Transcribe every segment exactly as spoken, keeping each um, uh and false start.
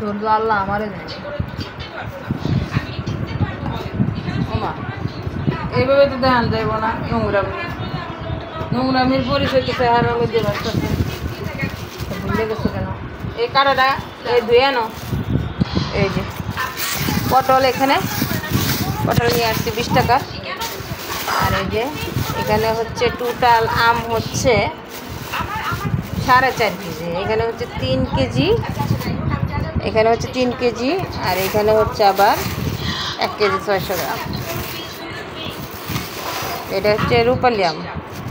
তোর তো আল্লাহ আমারে দেয় ওমা এইভাবে তো ধ্যান দেব না নোংরামি নোংরামির পরিচয় তো চেহারার মধ্যে বাঁচতেছে ভুলে গেছো কেন এই কাটাটা এই ধুয়ে আনো এই যে পটল এখানে পটল নিয়ে আসছি বিশ টাকা আর এই যে এখানে হচ্ছে টোটাল আম হচ্ছে সাড়ে চার কেজি এখানে হচ্ছে তিন কেজি এখানে হচ্ছে তিন কেজি আর এখানে হচ্ছে আবার এক কেজি ছয়শো গ্রাম এটা হচ্ছে রূপালি আম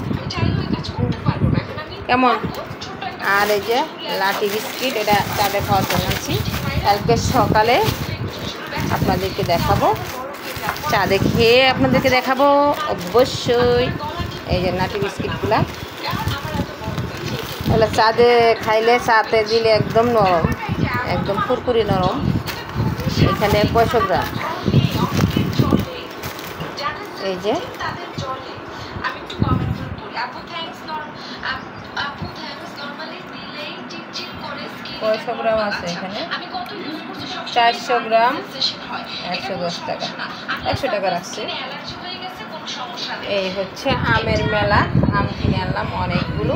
কেমন আর এই যে লাঠি বিস্কিট এটা চাটে খাওয়ার জন্য আছি কালকে সকালে আপনাদেরকে দেখাবো চাঁদে খেয়ে আপনাদেরকে দেখাবো অবশ্যই এই যে লাঠি বিস্কিটগুলা এগুলো চাঁদে খাইলে চাতে দিলে একদম নরম একদম কুরকুরি নরম এখানে পয়সা গ্রাম এই যে কয়শো গ্রাম আছে এখানে চারশো গ্রাম একশো দশ টাকা একশো টাকা রাখছে এই হচ্ছে আমের মেলা আম কিনে আনলাম অনেকগুলো